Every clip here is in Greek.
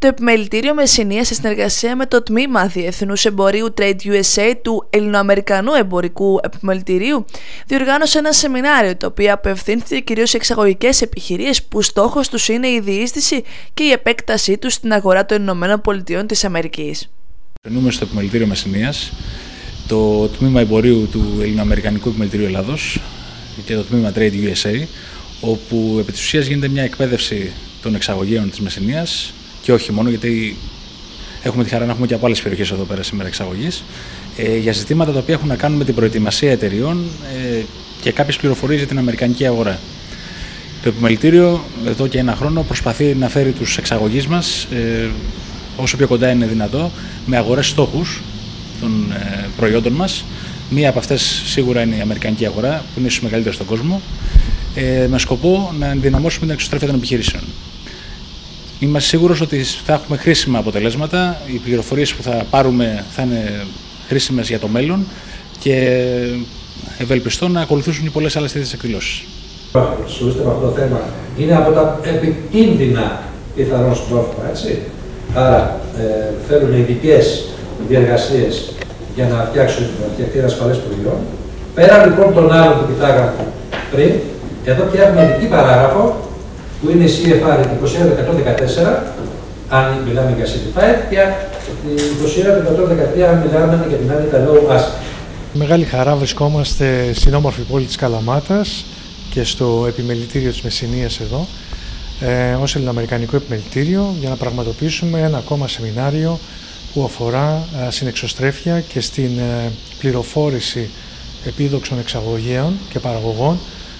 Το Επιμελητήριο Μεσσηνίας, σε συνεργασία με το Τμήμα Διεθνούς Εμπορίου Trade USA του Ελληνοαμερικανού Εμπορικού Επιμελητηρίου, διοργάνωσε ένα σεμινάριο το οποίο απευθύνθηκε κυρίως σε εξαγωγικές επιχειρήσεις που στόχος τους είναι η διείσδυση και η επέκτασή τους στην αγορά των ΗΠΑ της Αμερικής. Περνούμε στο Επιμελητήριο Μεσσηνίας, το Τμήμα Εμπορίου του Ελληνοαμερικανικού Επιμελητηρίου Ελλάδος και το Τμήμα Trade USA, όπου επί της ουσίας γίνεται μια εκπαίδευση των εξαγωγέων της Μεσσηνίας και όχι μόνο, γιατί έχουμε τη χαρά να έχουμε και από άλλες περιοχές εδώ πέρα σήμερα εξαγωγής, για ζητήματα τα οποία έχουν να κάνουν με την προετοιμασία εταιριών και κάποιες πληροφορίες για την αμερικανική αγορά. Το Επιμελητήριο εδώ και ένα χρόνο προσπαθεί να φέρει τους εξαγωγείς μας όσο πιο κοντά είναι δυνατό με αγορές στόχους των προϊόντων μας. Μία από αυτές σίγουρα είναι η αμερικανική αγορά, που είναι ίσως μεγαλύτερη στον κόσμο, με σκοπό να ενδυναμώσουμε την εξωστρέφεια των επιχειρήσεων. Είμαστε σίγουροι ότι θα έχουμε χρήσιμα αποτελέσματα. Οι πληροφορίες που θα πάρουμε θα είναι χρήσιμες για το μέλλον και ευελπιστώ να ακολουθήσουν και πολλές άλλες τέτοιες εκδηλώσεις. Ασχολείστε με αυτό το θέμα. Είναι από τα επικίνδυνα πιθανώς τρόφιμα, έτσι. Άρα θέλουν ειδικές διεργασίες για να φτιάξουν ένα ασφαλές προϊόν. Πέρα λοιπόν των άλλων που κοιτάγαμε πριν, εδώ πια έχουμε ειδική παράγραφο που είναι η CFR 21114, αν μιλάμε για certified, και η 21113, αν μιλάμε για την άλλη τα low acid. Μεγάλη χαρά βρισκόμαστε στην όμορφη πόλη της Καλαμάτας και στο Επιμελητήριο της Μεσσηνίας εδώ, ως Ελληνοαμερικανικό Επιμελητήριο, για να πραγματοποιήσουμε ένα ακόμα σεμινάριο που αφορά στην εξωστρέφεια και στην πληροφόρηση επίδοξων εξαγωγέων και παραγωγών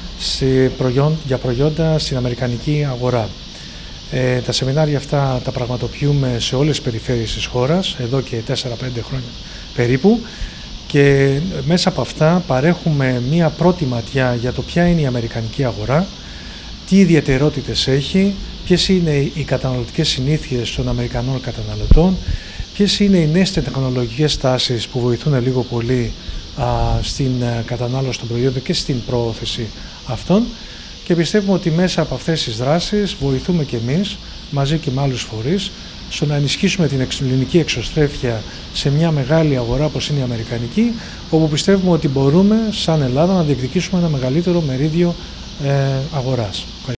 για προϊόντα στην αμερικανική αγορά. Τα σεμινάρια αυτά τα πραγματοποιούμε σε όλες τις περιφέρειες της χώρας, εδώ και 4-5 χρόνια περίπου, και μέσα από αυτά παρέχουμε μία πρώτη ματιά για το ποια είναι η αμερικανική αγορά, τι ιδιαιτερότητες έχει, ποιες είναι οι καταναλωτικές συνήθειες των Αμερικανών καταναλωτών, ποιες είναι οι νέες τεχνολογικές τάσεις που βοηθούν λίγο πολύ στην κατανάλωση των προϊόντων και στην προώθηση αυτών, και πιστεύουμε ότι μέσα από αυτές τις δράσεις βοηθούμε και εμείς, μαζί και με άλλους φορείς, στο να ενισχύσουμε την ελληνική εξωστρέφεια σε μια μεγάλη αγορά όπως είναι η αμερικανική, όπου πιστεύουμε ότι μπορούμε σαν Ελλάδα να διεκδικήσουμε ένα μεγαλύτερο μερίδιο αγοράς.